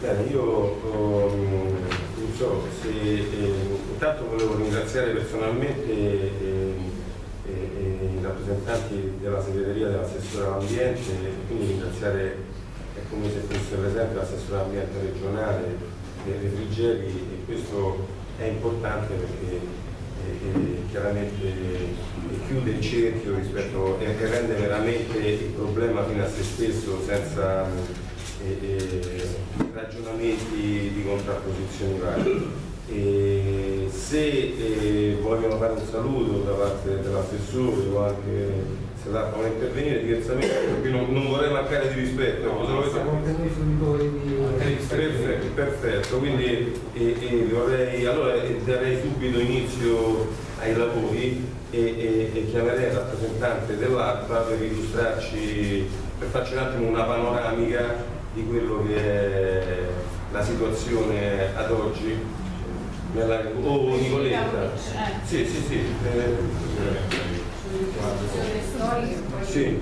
Bene, io non so se intanto volevo ringraziare personalmente i rappresentanti della segreteria dell'assessore all'ambiente e quindi ringraziare, è come se fosse presente l'assessore all'ambiente regionale Friggeri, e questo è importante perché chiaramente chiude il cerchio rispetto e rende veramente il problema fino a se stesso senza ragionamenti di contrapposizioni varie. Se vogliono fare un saluto da parte dell'assessore o anche se l'altro vuole intervenire diversamente, perché non vorrei mancare di rispetto. Perfetto, quindi allora darei subito inizio ai lavori e chiamerei il rappresentante dell'ARPA per illustrarci, per farci un attimo una panoramica di quello che è la situazione ad oggi. Nicoletta. Sì. Sì,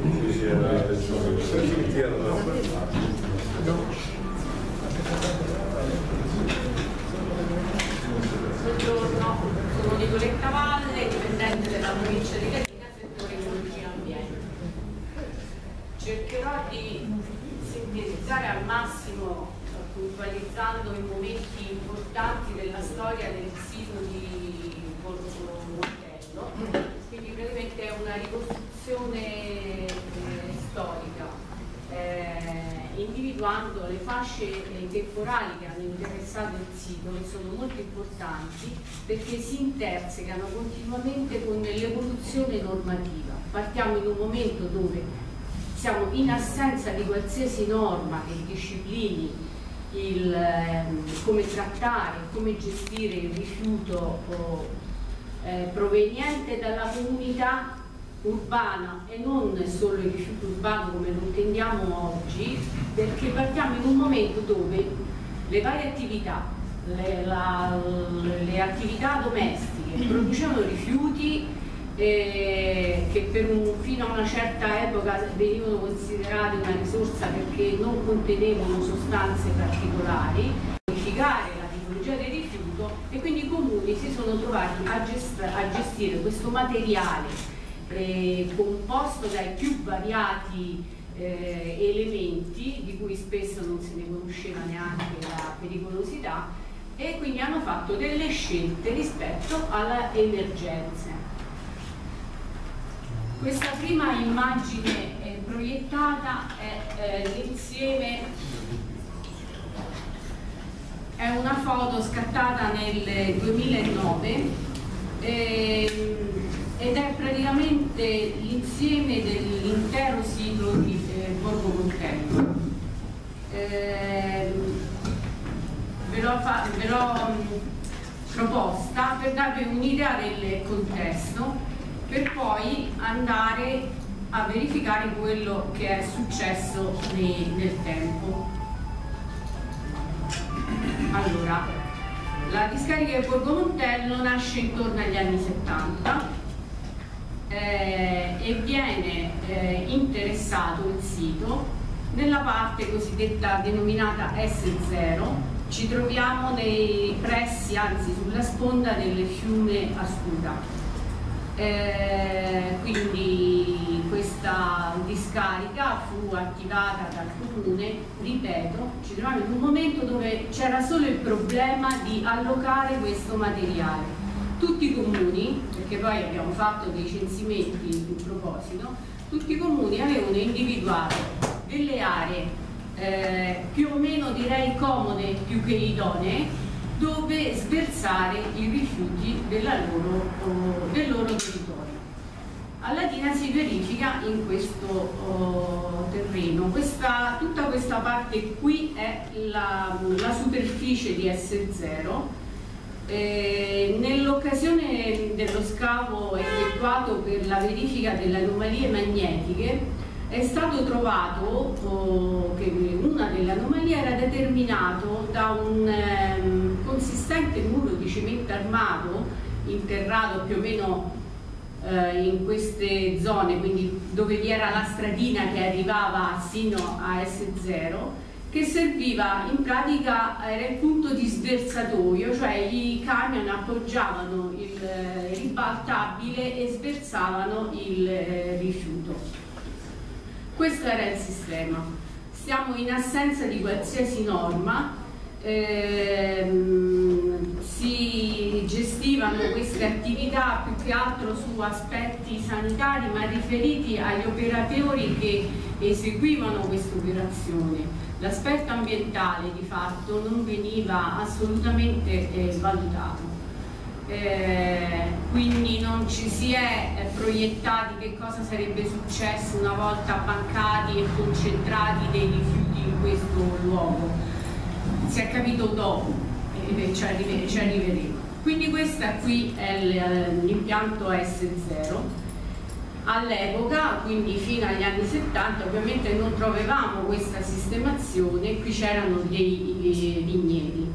Buongiorno, sono Nicoletta Valle, dipendente della provincia di Latina, settore ecologia e ambiente. Cercherò di sintetizzare al massimo, puntualizzando i momenti importanti della storia del sito di Borgo Montello. Quindi praticamente è una ricostruzione storica, individuando le fasce temporali che hanno interessato il sito, che sono molto importanti perché si intersecano continuamente con l'evoluzione normativa. Partiamo in un momento dove siamo in assenza di qualsiasi norma che disciplini come trattare, come gestire il rifiuto proveniente dalla comunità urbana e non solo il rifiuto urbano come lo intendiamo oggi, perché partiamo in un momento dove le varie attività, le attività domestiche producevano rifiuti che fino a una certa epoca venivano considerati una risorsa perché non contenevano sostanze particolari, modificare la tipologia del rifiuto, e quindi i comuni si sono trovati a gestire questo materiale composto dai più variati elementi, di cui spesso non se ne conosceva neanche la pericolosità, e quindi hanno fatto delle scelte rispetto alle emergenze. Questa prima immagine proiettata è l'insieme, è una foto scattata nel 2009 ed è praticamente l'insieme dell'intero sito di Borgo Montello. Ve l'ho proposta per darvi un'idea del contesto, per poi andare a verificare quello che è successo nel tempo. Allora, la discarica di Borgo Montello nasce intorno agli anni 70 e viene interessato il sito nella parte cosiddetta denominata S0. Ci troviamo nei pressi, anzi sulla sponda del fiume Astuta. Quindi questa discarica fu attivata dal comune, ripeto, ci troviamo in un momento dove c'era solo il problema di allocare questo materiale. Tutti i comuni, perché poi abbiamo fatto dei censimenti in proposito, tutti i comuni avevano individuato delle aree più o meno direi comode più che idonee, dove sversare i rifiuti del loro territorio. A Latina si verifica in questo terreno. Tutta questa parte qui è la superficie di S0. Nell'occasione dello scavo effettuato per la verifica delle anomalie magnetiche è stato trovato che una delle anomalie era determinato da un consistente muro di cemento armato interrato più o meno in queste zone, quindi dove vi era la stradina che arrivava sino a S0, che serviva, in pratica era il punto di sversatoio, cioè i camion appoggiavano il ribaltabile e sversavano il rifiuto. Questo era il sistema. Siamo in assenza di qualsiasi norma, si gestivano queste attività più che altro su aspetti sanitari, ma riferiti agli operatori che eseguivano queste operazioni. L'aspetto ambientale di fatto non veniva assolutamente valutato, quindi non ci si è proiettati che cosa sarebbe successo una volta abbancati e concentrati dei rifiuti in questo luogo. Si è capito dopo, ci arriveremo. Quindi questa qui è l'impianto S0. All'epoca, quindi fino agli anni 70, ovviamente non trovavamo questa sistemazione, qui c'erano dei vigneti.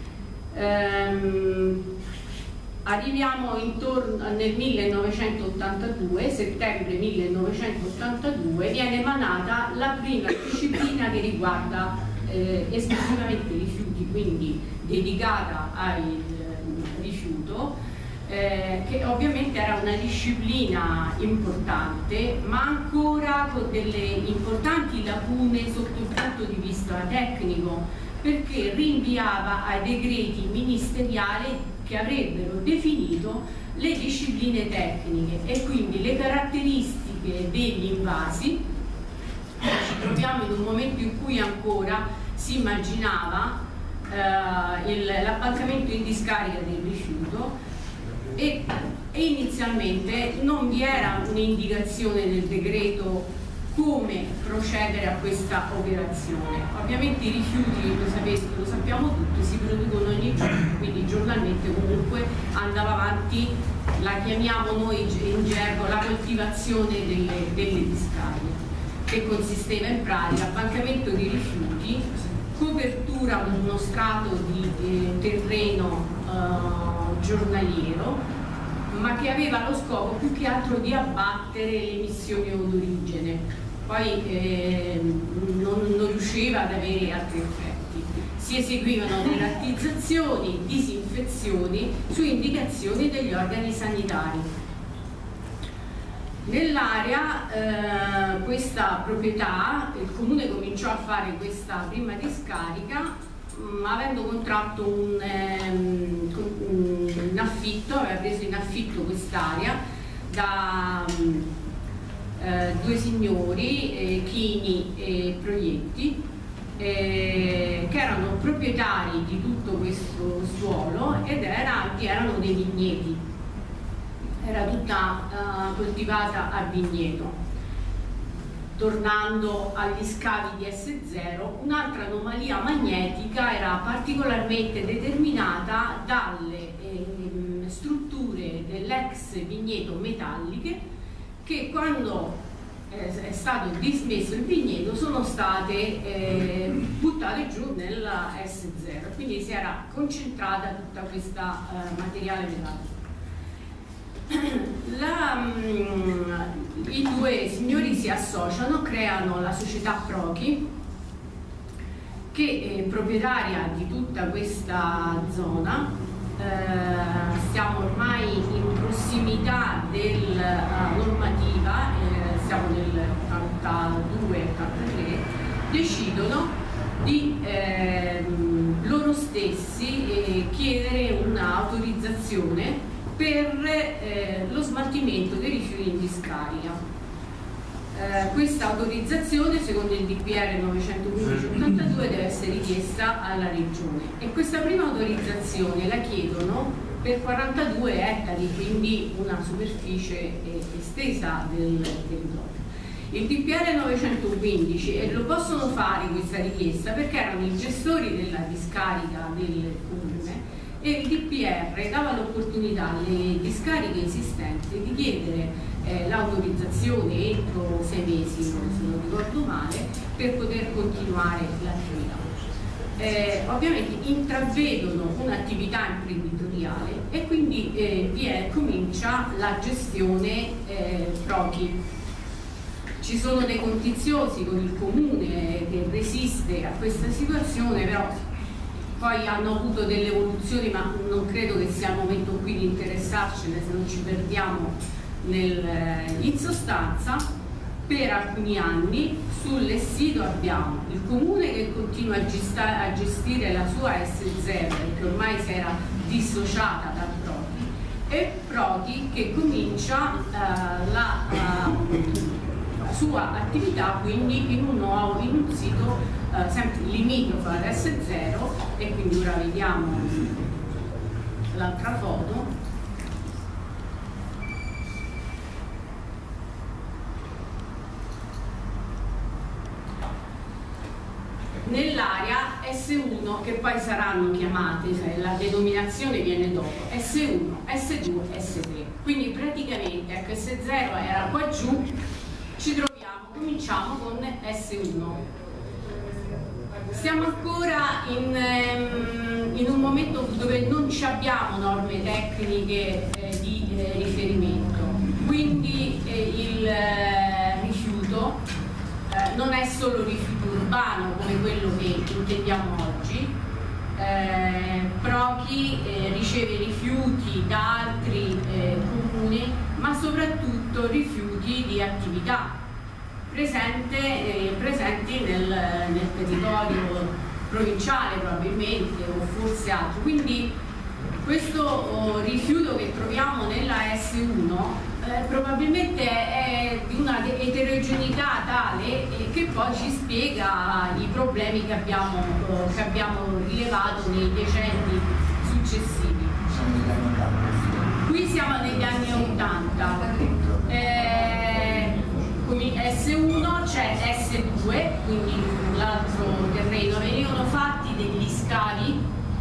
Arriviamo intorno nel 1982, settembre 1982, viene emanata la prima disciplina che riguarda esclusivamente i rifiuti, quindi dedicata al rifiuto, che ovviamente era una disciplina importante, ma ancora con delle importanti lacune sotto il punto di vista tecnico, perché rinviava ai decreti ministeriali che avrebbero definito le discipline tecniche e quindi le caratteristiche degli invasi. Ci troviamo in un momento in cui ancora si immaginava l'abbancamento in discarica del rifiuto e inizialmente non vi era un'indicazione nel decreto come procedere a questa operazione. Ovviamente i rifiuti, lo sappiamo tutti, si producono ogni giorno, quindi giornalmente comunque andava avanti, la chiamiamo noi in gergo la coltivazione delle discariche, che consisteva in pratica abbancamento di rifiuti, copertura con uno strato di terreno giornaliero, ma che aveva lo scopo più che altro di abbattere le emissioni d'origine, poi non riusciva ad avere altri effetti. Si eseguivano derattizzazioni, disinfezioni su indicazioni degli organi sanitari. Nell'area, questa proprietà, il comune cominciò a fare questa prima discarica avendo contratto un affitto, aveva preso in affitto quest'area da due signori, Chini e Proietti, che erano proprietari di tutto questo suolo ed erano dei vigneti, era tutta coltivata a vigneto. Tornando agli scavi di S0, un'altra anomalia magnetica era particolarmente determinata dalle strutture dell'ex vigneto metalliche che quando è stato dismesso il vigneto sono state buttate giù nella S0, quindi si era concentrata tutta questa materiale metallico. I due signori si associano, creano la società Prochi, che è proprietaria di tutta questa zona. Siamo ormai in prossimità della normativa, siamo nel 82-83, decidono di loro stessi chiedere un'autorizzazione per lo smaltimento dei rifiuti in discarica. Questa autorizzazione, secondo il DPR 915/82, deve essere richiesta alla Regione e questa prima autorizzazione la chiedono per 42 ettari, quindi una superficie estesa del territorio. Il DPR 915 e lo possono fare questa richiesta perché erano i gestori della discarica del comune e il DPR dava l'opportunità alle discariche esistenti di chiedere l'autorizzazione entro 6 mesi, se non ricordo male, per poter continuare l'attività. Ovviamente intravedono un'attività imprenditoriale e quindi comincia la gestione Prochi. Ci sono dei contenziosi con il comune che resiste a questa situazione, però poi hanno avuto delle evoluzioni, ma non credo che sia il momento qui di interessarcene, se non ci perdiamo in sostanza. Per alcuni anni sul sito abbiamo il comune che continua a gestire la sua S0, che ormai si era dissociata dal Prodi, e Prodi che comincia la sua attività quindi in un sito sempre limitrofo ad S0, e quindi ora vediamo l'altra foto. Nell'area S1, che poi saranno chiamate, cioè la denominazione viene dopo, S1, S2, S3. Quindi praticamente ecco, S0 era qua giù, cominciamo con S1. Siamo ancora in un momento dove non abbiamo norme tecniche di riferimento, quindi il rifiuto non è solo rifiuto urbano come quello che intendiamo oggi. Prochi riceve rifiuti da altri comuni, ma soprattutto rifiuti di attività presenti nel territorio provinciale probabilmente, o forse altro. Quindi questo rifiuto che troviamo nella S1 probabilmente è di una eterogeneità tale che poi ci spiega i problemi che abbiamo rilevato nei decenni successivi. Qui siamo negli anni 80. Come S1 c'è S2, quindi l'altro terreno, venivano fatti degli scavi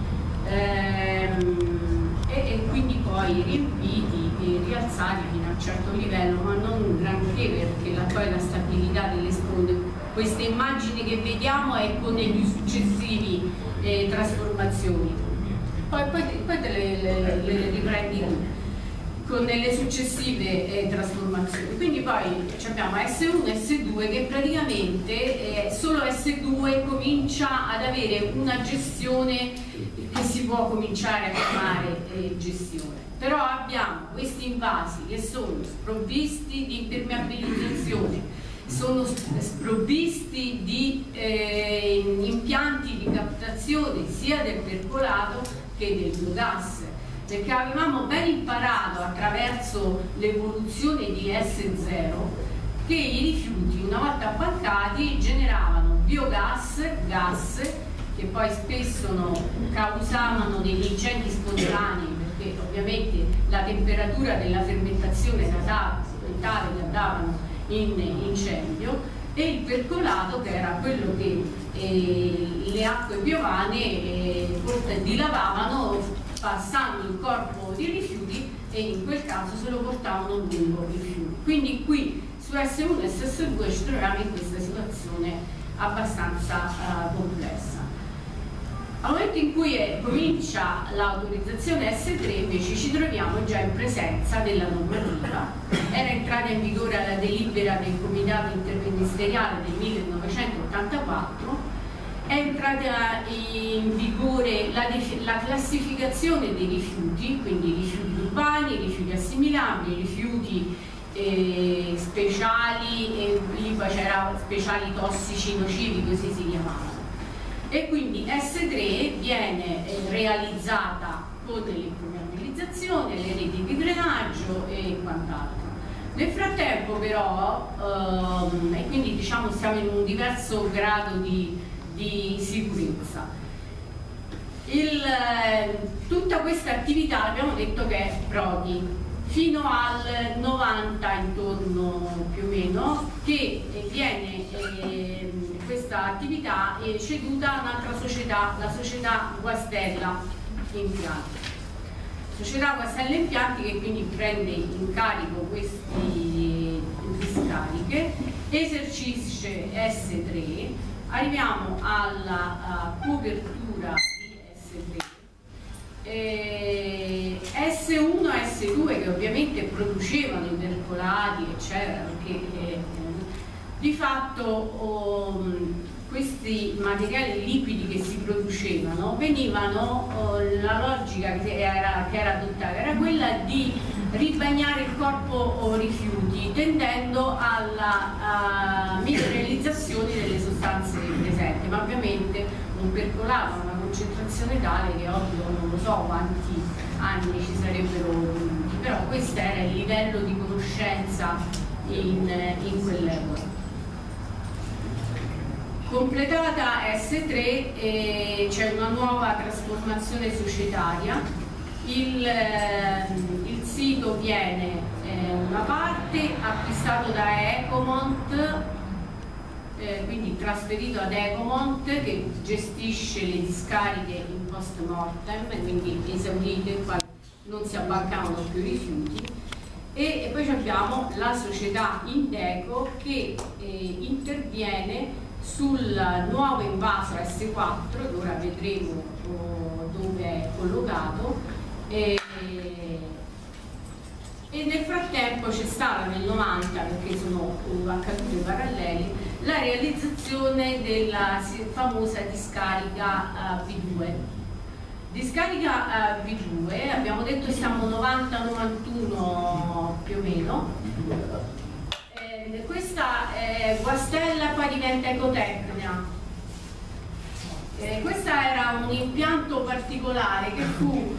e quindi poi riempiti e rialzati fino a un certo livello, ma non granché, perché poi la stabilità delle sponde, queste immagini che vediamo è con le successive trasformazioni, poi te le riprendi tu con le successive trasformazioni. Quindi poi abbiamo S1 e S2 che praticamente solo S2 comincia ad avere una gestione che si può cominciare a chiamare gestione. Però abbiamo questi invasi che sono sprovvisti di impermeabilizzazione, sono sprovvisti di impianti di captazione sia del percolato che del biogas, perché avevamo ben imparato attraverso l'evoluzione di S0 che i rifiuti, una volta abbancati, generavano biogas, gas, che poi spesso causavano degli incendi spontanei, perché ovviamente la temperatura della fermentazione era tale che andavano in incendio, e il percolato, che era quello che le acque piovane dilavavano passando il corpo di rifiuti, e in quel caso se lo portavano lungo il fiume. Quindi qui su S1 e S2 ci troviamo in questa situazione abbastanza complessa. Al momento in cui comincia l'autorizzazione S3 invece ci troviamo già in presenza della normativa. Era entrata in vigore la delibera del Comitato Interministeriale del 1984, è entrata in vigore la classificazione dei rifiuti, quindi rifiuti urbani, rifiuti assimilabili, rifiuti speciali, e lì poi c'era speciali tossici nocivi, così si chiamavano. E quindi S3 viene realizzata con l'impermeabilizzazione, le reti di drenaggio e quant'altro. Nel frattempo però, e quindi diciamo siamo in un diverso grado di sicurezza, tutta questa attività abbiamo detto che è Prodi, fino al 90 intorno più o meno, che viene questa attività è ceduta a un'altra società, la società Guastella Impianti. Società Guastella Impianti che quindi prende in carico queste discariche, esercisce S3, arriviamo alla copertura di S3. S1 e S2 che ovviamente producevano i percolati, eccetera, perché Di fatto questi materiali liquidi che si producevano venivano, la logica che era adottata era quella di ribagnare il corpo rifiuti, tendendo alla mineralizzazione delle sostanze presenti, ma ovviamente non percolava una concentrazione tale che ovvio non lo so quanti anni ci sarebbero voluti, però questo era il livello di conoscenza in quell'epoca. Completata S3 c'è una nuova trasformazione societaria, il sito viene una parte acquistato da Ecomont, quindi trasferito ad Ecomont che gestisce le discariche in post mortem, quindi esaurite, poi non si abbancavano più rifiuti, e poi abbiamo la società Indeco che interviene sul nuovo invaso S4, che ora vedremo dove è collocato, e nel frattempo c'è stata nel 90, perché sono accadute paralleli, la realizzazione della famosa discarica V2. Discarica V2, abbiamo detto che siamo 90-91 più o meno. Questa è Guastella, poi diventa Ecotecnia. Questo era un impianto particolare che fu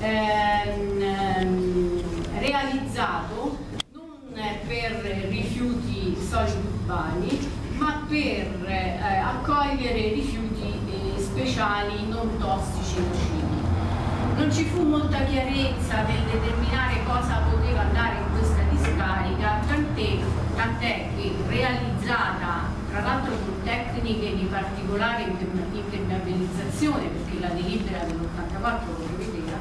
realizzato non per rifiuti solidi urbani, ma per accogliere rifiuti speciali non tossici e nocivi. Non ci fu molta chiarezza nel determinare cosa poteva andare in questa discarica, tant'è che realizzata tra l'altro con tecniche di particolare impermeabilizzazione, perché la delibera dell'84 lo prevedeva,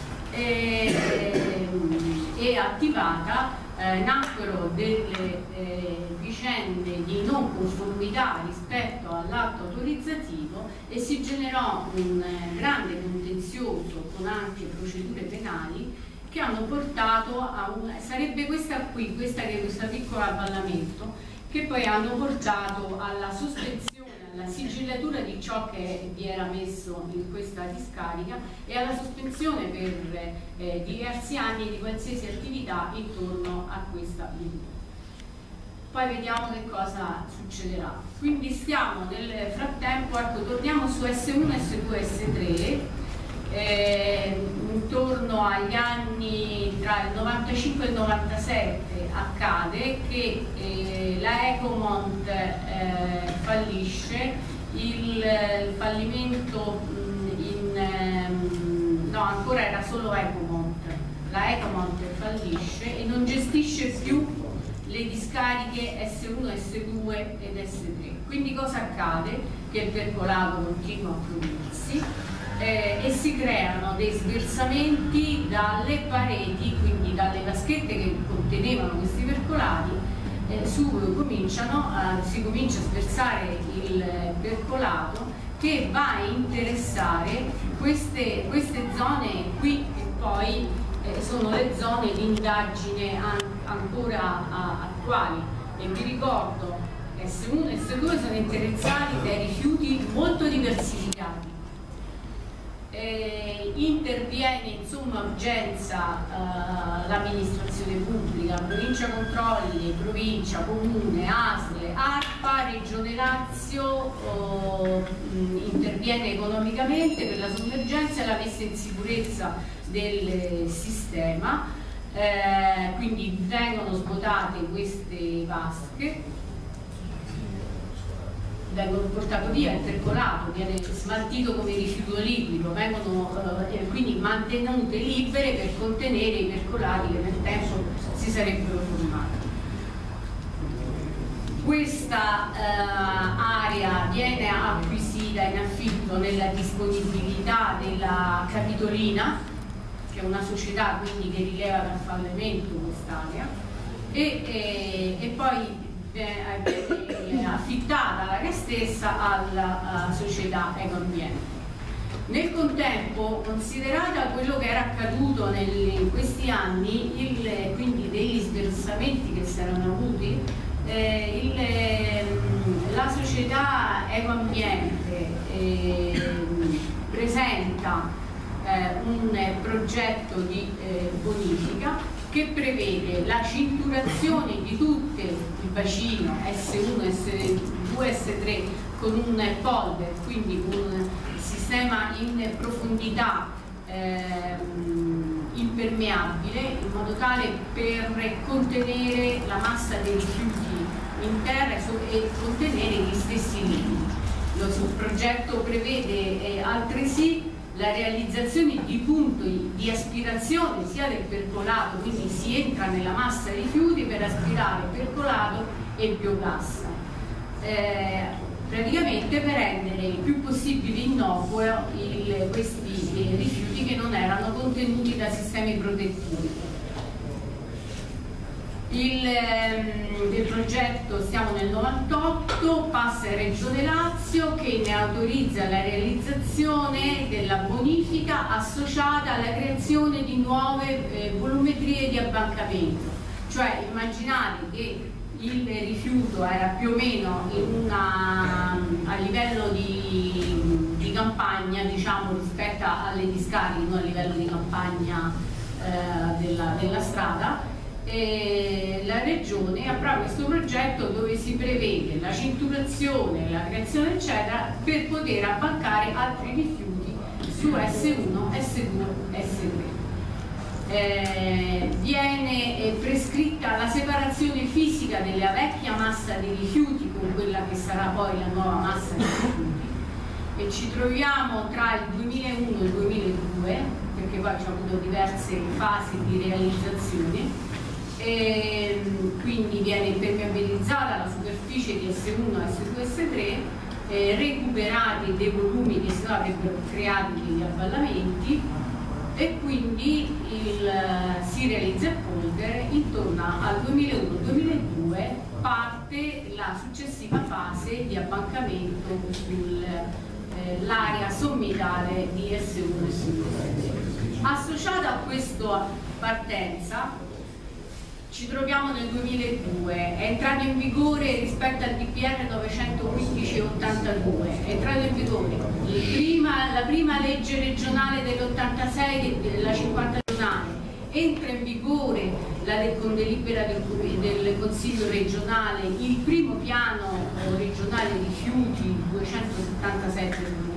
e attivata, nacquero delle vicende di non conformità rispetto all'atto autorizzativo e si generò un grande contenzioso con anche procedure penali che hanno portato a sarebbe questa qui, questa piccola avvallamento, che poi hanno portato alla sospensione, alla sigillatura di ciò che vi era messo in questa discarica e alla sospensione per diversi anni di qualsiasi attività intorno a questa linea. Poi vediamo che cosa succederà. Quindi stiamo nel frattempo, ecco, torniamo su S1, S2, S3, intorno agli anni tra il 95 e il 97 accade che la Ecomont fallisce, il fallimento no, ancora era solo Ecomont, la Ecomont fallisce e non gestisce più le discariche S1, S2 ed S3. Quindi cosa accade? Che il percolato continua a prodursi e si creano dei sversamenti dalle pareti, quindi dalle vaschette che contenevano questi percolati, si comincia a sversare il percolato che va a interessare queste zone qui, che poi sono le zone di indagine ancora attuali. E vi ricordo, S1 e S2 sono interessati dai rifiuti molto diversificati. Interviene in somma urgenza l'amministrazione pubblica, provincia controlli, provincia, comune, ASL, ARPA, Regione Lazio, interviene economicamente per la sommergenza e la messa in sicurezza del sistema, quindi vengono svuotate queste vasche, vengono portato via il percolato, viene smaltito come rifiuto liquido, vengono quindi mantenute libere per contenere i percolati che nel tempo si sarebbero formati. Questa area viene acquisita in affitto nella disponibilità della Capitolina, che è una società quindi che rileva dal fallimento quest'area, e poi viene affittata l'area stessa alla società Ecoambiente. Nel contempo, considerata quello che era accaduto in questi anni, quindi degli sversamenti che si erano avuti la società Ecoambiente presenta un progetto di bonifica che prevede la cinturazione di tutto il bacino S1, S2, S3 con un polder, quindi un sistema in profondità impermeabile, in modo tale per contenere la massa dei rifiuti in terra e contenere gli stessi liquidi. Lo progetto prevede altresì la realizzazione di punti di aspirazione sia del percolato, quindi si entra nella massa dei rifiuti per aspirare percolato e biogas, praticamente per rendere il più possibile innocuo questi rifiuti che non erano contenuti da sistemi protettivi. Del progetto siamo nel 98, passa in Regione Lazio che ne autorizza la realizzazione della bonifica associata alla creazione di nuove volumetrie di abbancamento. Cioè immaginate che il rifiuto era più o meno a livello di campagna, diciamo, rispetto alle discariche, non a livello di campagna della strada. La Regione approva questo progetto dove si prevede la cinturazione, la creazione eccetera per poter abbancare altri rifiuti su S1, S2, S3. Viene prescritta la separazione fisica della vecchia massa di rifiuti con quella che sarà poi la nuova massa di rifiuti e ci troviamo tra il 2001 e il 2002, perché poi c'è avuto diverse fasi di realizzazione. Quindi viene impermeabilizzata la superficie di S1, S2, S3, recuperati dei volumi che sennò avrebbero creato degli avvallamenti e quindi si realizza il polder. Intorno al 2001-2002 parte la successiva fase di abbancamento sull'area sommitale di S1 e S2. Associata a questa partenza ci troviamo nel 2002, è entrato in vigore rispetto al DPR 915/82, è entrato in vigore la prima legge regionale dell'86, la 50 regionale, entra in vigore con delibera del Consiglio regionale il primo piano regionale rifiuti 277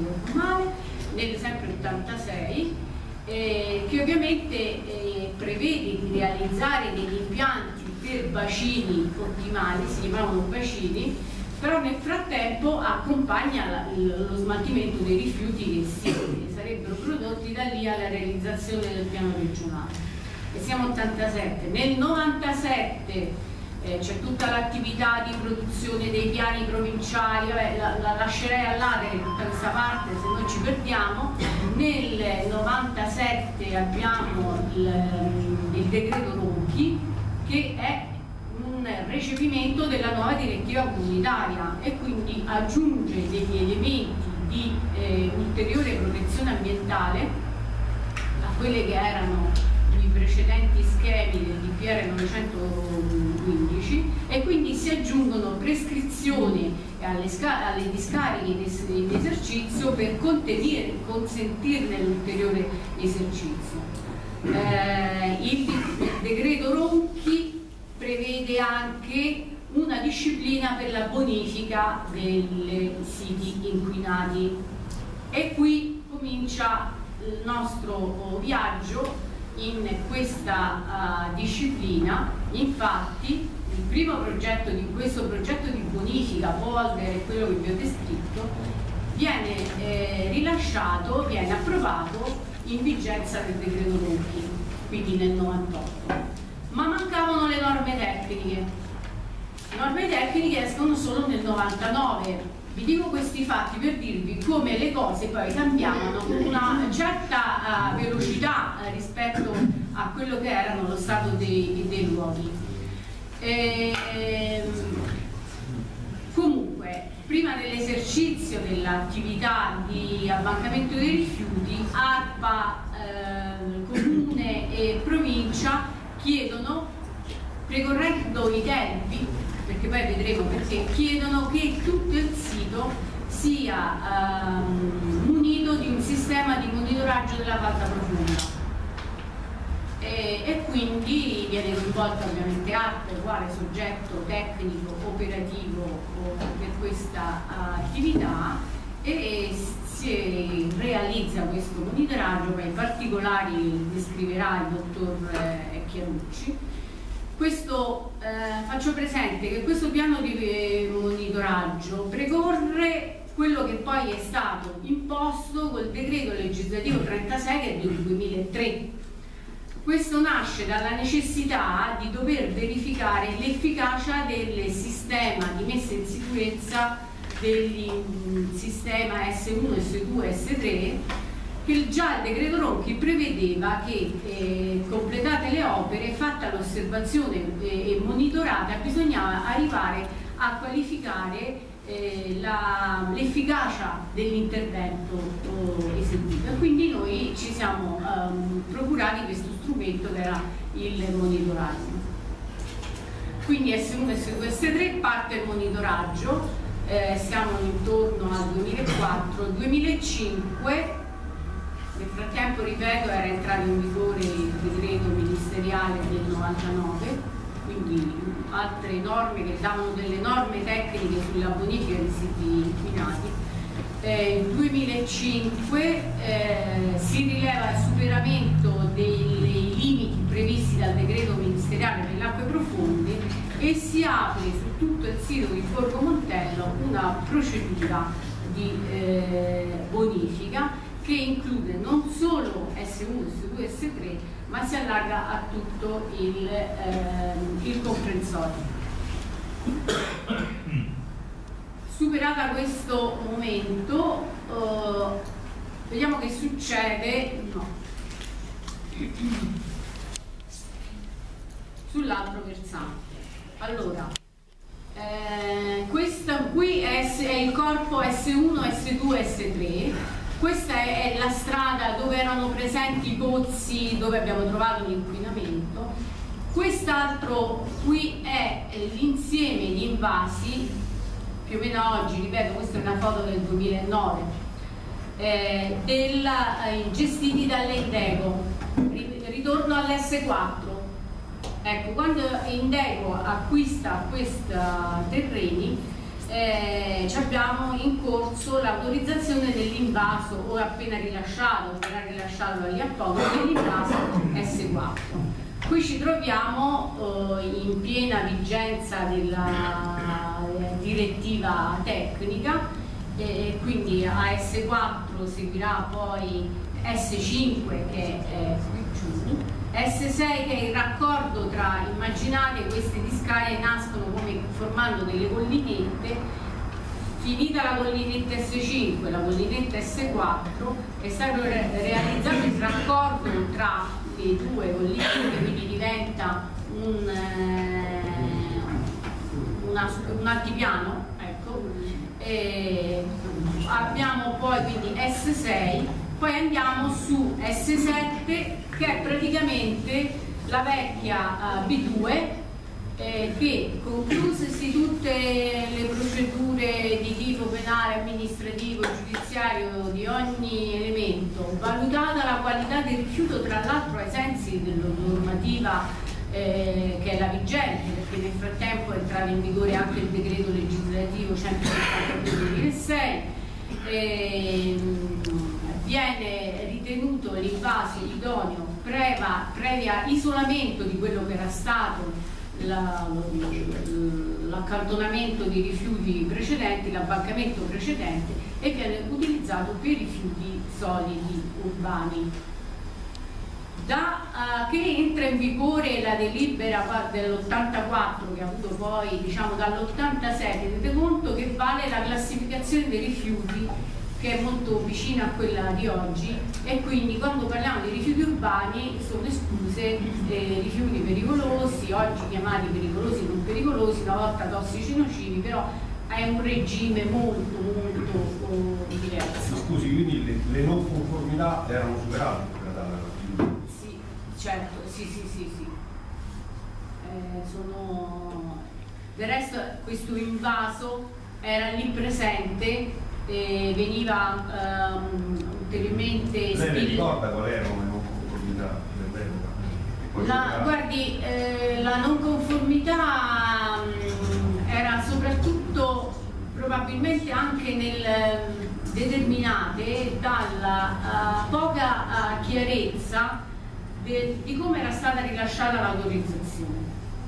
nel sempre 86, che ovviamente prevede di realizzare degli impianti per bacini ottimali, si chiamavano bacini, però nel frattempo accompagna lo smaltimento dei rifiuti che sarebbero prodotti da lì alla realizzazione del piano regionale. E siamo 87. Nel 97 c'è tutta l'attività di produzione dei piani provinciali, vabbè, la lascerei all'area tutta questa parte se non ci perdiamo. Nel 97 abbiamo il decreto Ronchi, che è un recepimento della nuova direttiva comunitaria e quindi aggiunge degli elementi di ulteriore protezione ambientale a quelle che erano i precedenti schemi del DPR 915 e quindi si aggiungono prescrizioni alle discariche in esercizio per consentirne l'ulteriore esercizio. Il decreto Ronchi prevede anche una disciplina per la bonifica dei siti inquinati e qui comincia il nostro viaggio in questa disciplina. Infatti il primo progetto di questo progetto di bonifica, polder e quello che vi ho descritto, viene rilasciato, viene approvato in vigenza del decreto Ronchi, quindi nel 98, ma mancavano le norme tecniche. Le norme tecniche escono solo nel 99. Vi dico questi fatti per dirvi come le cose poi cambiavano con una certa velocità rispetto a quello che erano lo stato dei luoghi. Comunque, prima dell'esercizio dell'attività di abbancamento dei rifiuti, ARPA, Comune e Provincia chiedono, precorrendo i tempi, perché che poi vedremo perché, chiedono che tutto il sito sia munito di un sistema di monitoraggio della falda profonda. E quindi viene coinvolta ovviamente ARPA, quale soggetto tecnico operativo per questa attività, e si realizza questo monitoraggio, poi in particolare descriverà il dottor Chiarucci. Faccio presente che questo piano di monitoraggio precorre quello che poi è stato imposto col decreto legislativo 36 che è del 2003. Questo nasce dalla necessità di dover verificare l'efficacia del sistema di messa in sicurezza del sistema S1, S2, S3, che già il decreto Ronchi prevedeva che completate le opere, fatta l'osservazione e monitorata, bisognava arrivare a qualificare l'efficacia dell'intervento eseguito. E quindi noi ci siamo procurati questo strumento che era il monitoraggio. Quindi S1, S2, S3 parte il monitoraggio, siamo intorno al 2004, 2005. Nel frattempo, ripeto, era entrato in vigore il decreto ministeriale del 99, quindi altre norme che davano delle norme tecniche sulla bonifica dei siti inquinati. Nel 2005 si rileva il superamento dei limiti previsti dal decreto ministeriale per le acque profonde e si apre su tutto il sito di Borgo Montello una procedura di bonifica che include non solo S1, S2, S3, ma si allarga a tutto il comprensorio. Superata questo momento, vediamo che succede sull'altro versante. Allora, questo qui è il corpo S1, S2, S3. Questa è la strada dove erano presenti i pozzi, dove abbiamo trovato l'inquinamento. Quest'altro qui è l'insieme di invasi, più o meno oggi, ripeto, questa è una foto del 2009, gestiti dall'Indeco. Ritorno all'S4. Ecco, quando Indeco acquista questi terreni, abbiamo in corso l'autorizzazione dell'invaso, o appena rilasciato, verrà rilasciato da lì a poco, dell'invaso S4. Qui ci troviamo in piena vigenza della direttiva tecnica, quindi a S4 seguirà poi S5 che è qui giù, S6 che è il raccordo tra, immaginate queste discariche nascono come formando delle collinette, finita la collinetta S5, la collinetta S4 è stato realizzato il raccordo tra le due collinette, quindi diventa un altipiano, ecco. Abbiamo poi quindi S6, poi andiamo su S7 che è praticamente la vecchia B2 che, conclusesi tutte le procedure di tipo penale, amministrativo, giudiziario di ogni elemento, valutata la qualità del rifiuto, tra l'altro ai sensi della normativa che è la vigente, perché nel frattempo è entrato in vigore anche il decreto legislativo 172/2006, viene ritenuto l'invaso idoneo previa isolamento di quello che era stato l'accantonamento di rifiuti precedenti, l'abbancamento precedente, e viene utilizzato per rifiuti solidi urbani. Che entra in vigore la delibera dell'84, che ha avuto poi, diciamo, dall'86, tenete conto che vale la classificazione dei rifiuti, che è molto vicina a quella di oggi, e quindi quando parliamo di rifiuti urbani sono escluse rifiuti pericolosi, oggi chiamati pericolosi non pericolosi, una volta tossici nocivi, però è un regime molto diverso. Scusi, quindi le non conformità erano superate? Sì, certo, sì. Del resto questo invaso era lì presente e veniva ulteriormente spiegato. Lei mi ricorda qual era una non conformità dell'epoca? Guardi, la non conformità era soprattutto probabilmente anche determinate dalla poca chiarezza di come era stata rilasciata l'autorizzazione.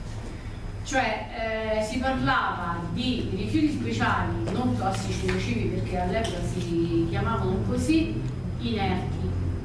Cioè si parlava di rifiuti speciali non tossici nocivi, perché all'epoca si chiamavano così, inerti.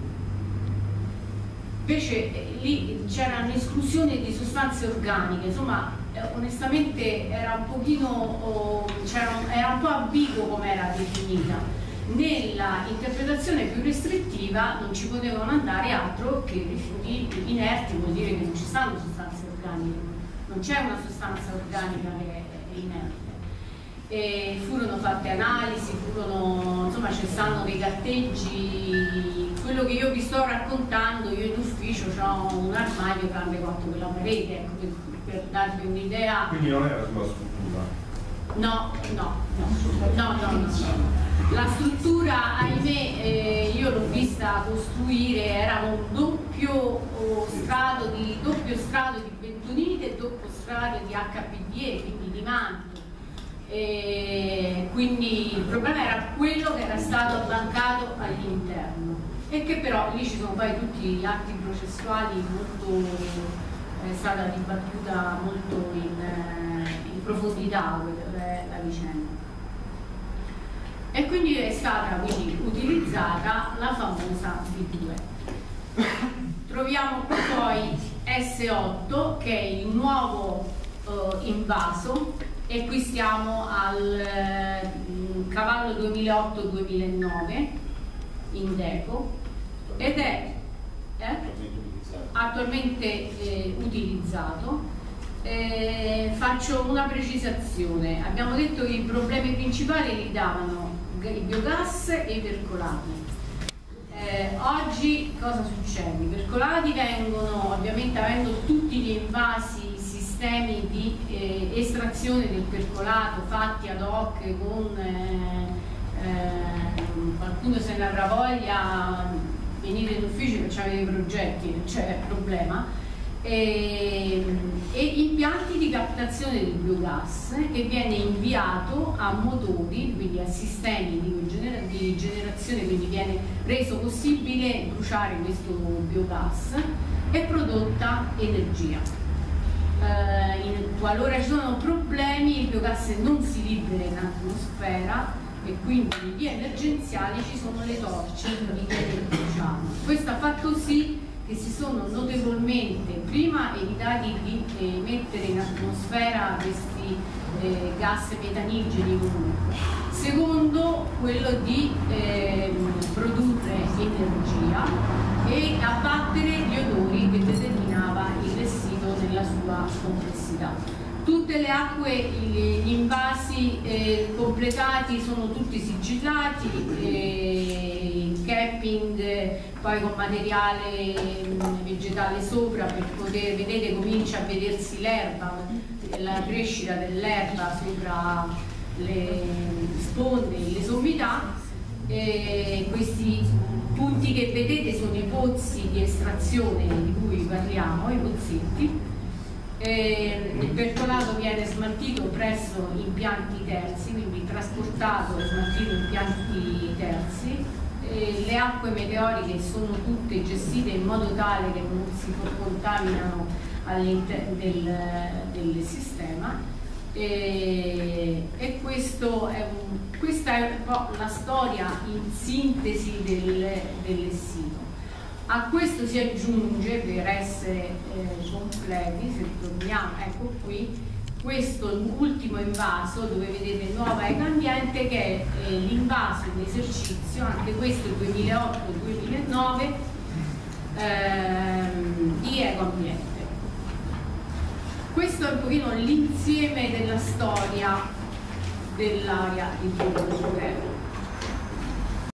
Invece lì c'era un'esclusione di sostanze organiche, insomma onestamente era un pochino, era un po' ambiguo come era definita. Nella interpretazione più restrittiva non ci potevano andare altro che rifiuti inerti, vuol dire che non ci stanno sostanze organiche. Non c'è una sostanza organica che è inerte. E furono fatte analisi, insomma ci stanno dei carteggi. Quello che io vi sto raccontando, io in ufficio ho un armadio grande quanto quella parete, ecco, per darvi un'idea. Quindi non era sulla struttura? No. La struttura, ahimè, io l'ho vista costruire, era un doppio strato di bentonite e doppio strato di HPDE, quindi di manto. Quindi il problema era quello che era stato abbancato all'interno, e che però lì ci sono poi tutti gli atti processuali, è stata dibattuta molto in profondità la vicenda. E quindi è stata utilizzata la famosa B2. Troviamo poi S8, che è il nuovo invaso, e qui stiamo al cavallo 2008-2009 in Deco, ed è attualmente utilizzato. Faccio una precisazione: abbiamo detto che i problemi principali li davano i biogas e i percolati. Oggi cosa succede? I percolati vengono, ovviamente avendo tutti gli invasi, sistemi di estrazione del percolato fatti ad hoc con qualcuno se ne avrà voglia venire in ufficio perché avete progetti, non c'è problema. E impianti di captazione del biogas che viene inviato a motori, quindi a sistemi di generazione, quindi viene reso possibile bruciare questo biogas e prodotta energia. Qualora ci sono problemi, il biogas non si libera in atmosfera e quindi in via emergenziale ci sono le torce che bruciamo. Questo ha fatto sì che si sono notevolmente prima evitati di mettere in atmosfera questi gas metanigeni comunque, secondo quello di produrre energia e abbattere gli odori che determinava il residuo nella sua complessità. Tutte le acque, gli invasi completati sono tutti sigillati, capping poi con materiale vegetale sopra per poter, vedete, comincia a vedersi l'erba, la crescita dell'erba sopra le sponde, le sommità. Questi punti che vedete sono i pozzi di estrazione di cui parliamo, i pozzetti. Il percolato viene smaltito presso impianti terzi, quindi trasportato e smaltito in impianti terzi. Le acque meteoriche sono tutte gestite in modo tale che non si contaminano all'interno del sistema, e questa è un po' la storia in sintesi del sito. A questo si aggiunge, per essere completi, se torniamo, ecco qui, questo ultimo invaso dove vedete nuova Eco Ambiente, che è l'invaso in esercizio, anche questo 2008-2009 di Eco Ambiente. Questo è un pochino l'insieme della storia dell'area di Torino.